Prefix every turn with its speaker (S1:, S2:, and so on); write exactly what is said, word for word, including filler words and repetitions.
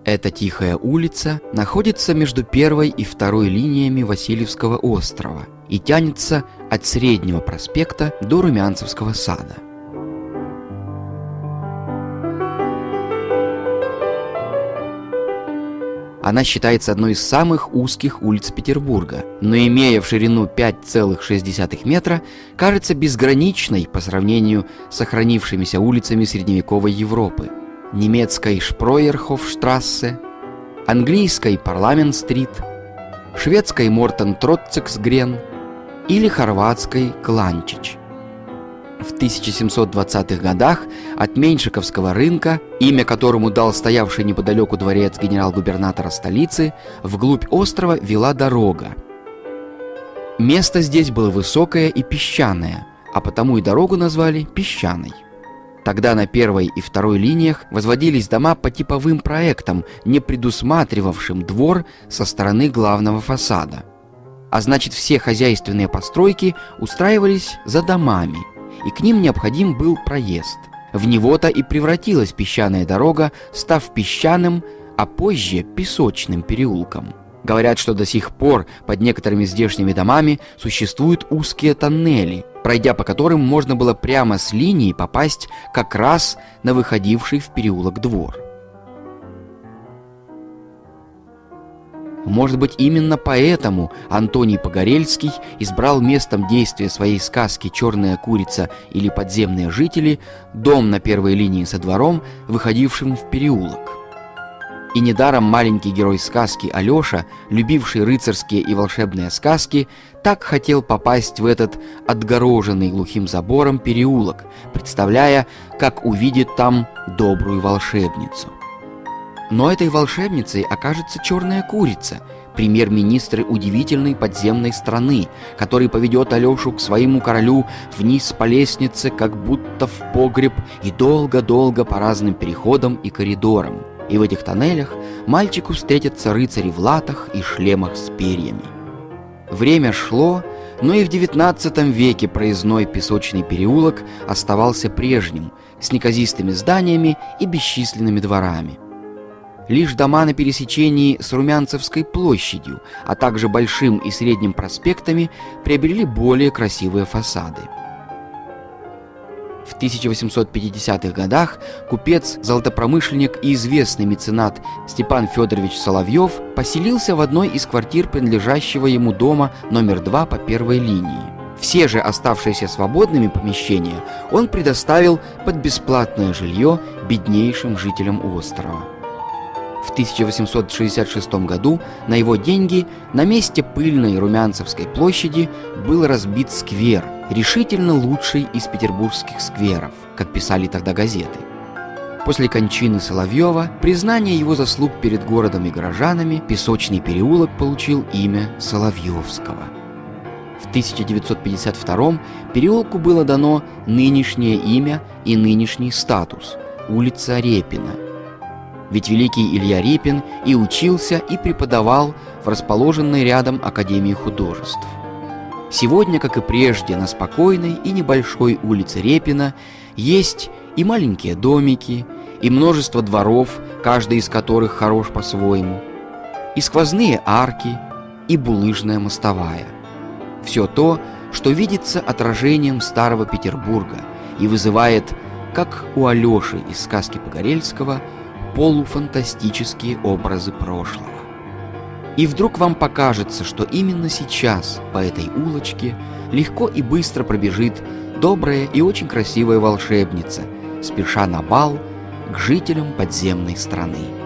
S1: Эта тихая улица находится между первой и второй линиями Васильевского острова и тянется от Среднего проспекта до Румянцевского сада. Она считается одной из самых узких улиц Петербурга, но, имея в ширину пять целых шесть десятых метра, кажется безграничной по сравнению с сохранившимися улицами средневековой Европы: немецкой Шпройерхофштрассе, английской Парламент-стрит, шведской Мортен-Троцциксгрен или хорватской Кланчич. В тысяча семьсот двадцатых годах от Меньшиковского рынка, имя которому дал стоявший неподалеку дворец генерал-губернатора столицы, вглубь острова вела дорога. Место здесь было высокое и песчаное, а потому и дорогу назвали Песчаной. Тогда на первой и второй линиях возводились дома по типовым проектам, не предусматривавшим двор со стороны главного фасада. А значит, все хозяйственные постройки устраивались за домами, и к ним необходим был проезд. В него-то и превратилась песчаная дорога, став песчаным, а позже песочным переулком. Говорят, что до сих пор под некоторыми здешними домами существуют узкие тоннели, пройдя по которым можно было прямо с линии попасть как раз на выходивший в переулок двор. Может быть, именно поэтому Антоний Погорельский избрал местом действия своей сказки «Черная курица» или «Подземные жители» дом на первой линии со двором, выходившим в переулок. И недаром маленький герой сказки Алеша, любивший рыцарские и волшебные сказки, так хотел попасть в этот отгороженный глухим забором переулок, представляя, как увидит там добрую волшебницу. Но этой волшебницей окажется черная курица, премьер-министр удивительной подземной страны, который поведет Алешу к своему королю вниз по лестнице, как будто в погреб, и долго-долго по разным переходам и коридорам. И в этих тоннелях мальчику встретятся рыцари в латах и шлемах с перьями. Время шло, но и в девятнадцатом веке проездной песочный переулок оставался прежним, с неказистыми зданиями и бесчисленными дворами. Лишь дома на пересечении с Румянцевской площадью, а также Большим и Средним проспектами приобрели более красивые фасады. В тысяча восемьсот пятидесятых годах купец, золотопромышленник и известный меценат Степан Федорович Соловьев поселился в одной из квартир принадлежащего ему дома номер два по первой линии. Все же оставшиеся свободными помещения он предоставил под бесплатное жилье беднейшим жителям острова. В тысяча восемьсот шестьдесят шестом году на его деньги на месте пыльной Румянцевской площади был разбит сквер, решительно лучший из петербургских скверов, как писали тогда газеты. После кончины Соловьева, признание его заслуг перед городом и горожанами, песочный переулок получил имя Соловьевского. В тысяча девятьсот пятьдесят втором переулку было дано нынешнее имя и нынешний статус – улица Репина. Ведь великий Илья Репин и учился, и преподавал в расположенной рядом Академии художеств. Сегодня, как и прежде, на спокойной и небольшой улице Репина есть и маленькие домики, и множество дворов, каждый из которых хорош по-своему, и сквозные арки, и булыжная мостовая. Все то, что видится отражением старого Петербурга и вызывает, как у Алеши из сказки Погорельского, полуфантастические образы прошлого. И вдруг вам покажется, что именно сейчас по этой улочке легко и быстро пробежит добрая и очень красивая волшебница, спеша на бал к жителям подземной страны.